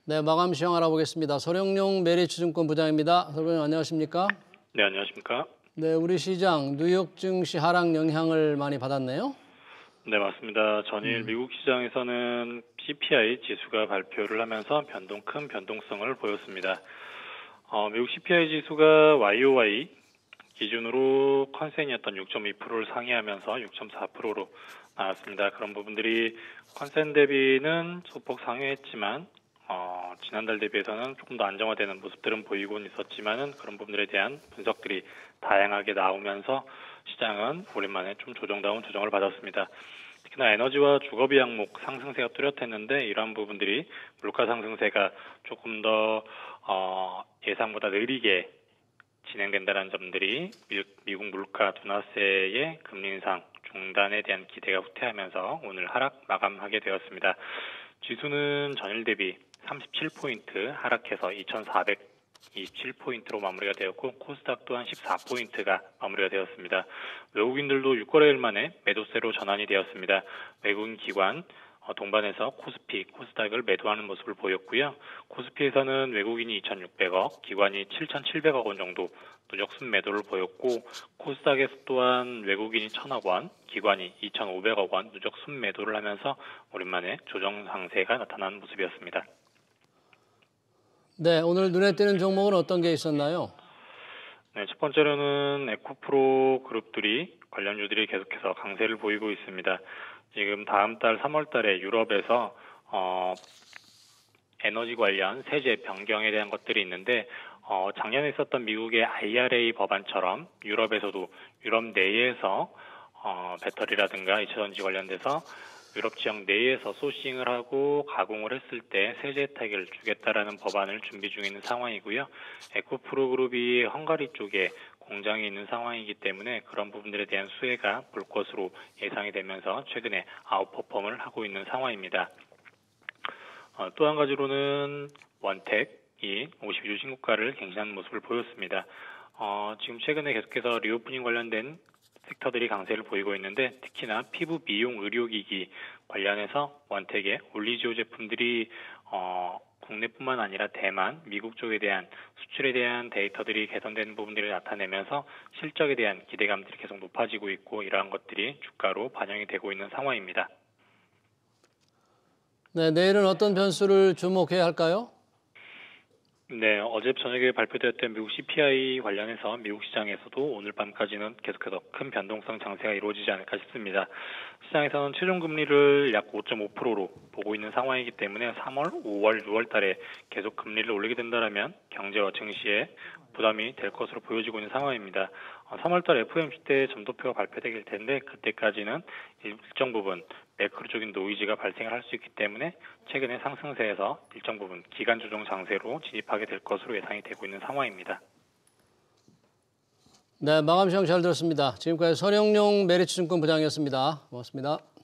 네, 마감 시황 알아보겠습니다. 서령용 메리츠증권 부장입니다. 서령용 안녕하십니까? 네, 안녕하십니까? 네, 우리 시장 뉴욕 증시 하락 영향을 많이 받았네요. 네, 맞습니다. 전일 미국 시장에서는 CPI 지수가 발표를 하면서 큰 변동성을 보였습니다. 미국 CPI 지수가 YOY 기준으로 컨센이었던 6.2%를 상회하면서 6.4%로 나왔습니다. 그런 부분들이 컨센 대비는 소폭 상회했지만 지난달 대비해서는 조금 더 안정화되는 모습들은 보이곤 있었지만은 그런 부분들에 대한 분석들이 다양하게 나오면서 시장은 오랜만에 좀 조정다운 조정을 받았습니다. 특히나 에너지와 주거비 항목 상승세가 뚜렷했는데 이러한 부분들이 물가 상승세가 조금 더 예상보다 느리게 진행된다는 점들이 미국 물가 둔화세의 금리 인상 중단에 대한 기대가 후퇴하면서 오늘 하락 마감하게 되었습니다. 지수는 전일 대비 37포인트 하락해서 2,427포인트로 마무리가 되었고 코스닥 또한 14포인트가 마무리가 되었습니다. 외국인들도 6거래일 만에 매도세로 전환이 되었습니다. 외국인 기관 동반해서 코스닥을 매도하는 모습을 보였고요. 코스피에서는 외국인이 2,600억, 기관이 7,700억 원 정도 누적 순매도를 보였고 코스닥에서 또한 외국인이 1,000억 원, 기관이 2,500억 원 누적 순매도를 하면서 오랜만에 조정 상세가 나타나는 모습이었습니다. 네, 오늘 눈에 띄는 종목은 어떤 게 있었나요? 네, 첫 번째로는 에코프로 그룹들이 관련주들이 계속해서 강세를 보이고 있습니다. 지금 다음 달 3월 달에 유럽에서 에너지 관련 세제 변경에 대한 것들이 있는데 작년에 있었던 미국의 IRA 법안처럼 유럽에서도 유럽 내에서 배터리라든가 이차전지 관련돼서 유럽 지역 내에서 소싱을 하고 가공을 했을 때 세제 혜택을 주겠다라는 법안을 준비 중에 있는 상황이고요. 에코프로 그룹이 헝가리 쪽에 공장이 있는 상황이기 때문에 그런 부분들에 대한 수혜가 볼 것으로 예상이 되면서 최근에 아웃퍼폼을 하고 있는 상황입니다. 또 한 가지로는 원텍이 52주 신고가를 갱신하는 모습을 보였습니다. 지금 최근에 계속해서 리오프닝 관련된 섹터들이 강세를 보이고 있는데 특히나 피부 미용 의료기기 관련해서 원텍의 올리지오 제품들이 국내뿐만 아니라 대만, 미국 쪽에 대한 수출에 대한 데이터들이 개선되는 부분들을 나타내면서 실적에 대한 기대감들이 계속 높아지고 있고 이러한 것들이 주가로 반영이 되고 있는 상황입니다. 네, 내일은 어떤 변수를 주목해야 할까요? 네, 어제 저녁에 발표되었던 미국 CPI 관련해서 미국 시장에서도 오늘 밤까지는 계속해서 큰 변동성 장세가 이루어지지 않을까 싶습니다. 시장에서는 최종 금리를 약 5.5%로 보고 있는 상황이기 때문에 3월, 5월, 6월 달에 계속 금리를 올리게 된다면 경제와 증시에 부담이 될 것으로 보여지고 있는 상황입니다. 3월 달 FOMC 때 점도표가 발표될 텐데 그때까지는 일정 부분 매크로적인 노이즈가 발생을 할 수 있기 때문에 최근에 상승세에서 일정 부분 기간 조정 장세로 진입하게 될 것으로 예상이 되고 있는 상황입니다. 네, 마감 시황 잘 들었습니다. 지금까지 서령용 메리츠증권 부장이었습니다. 고맙습니다.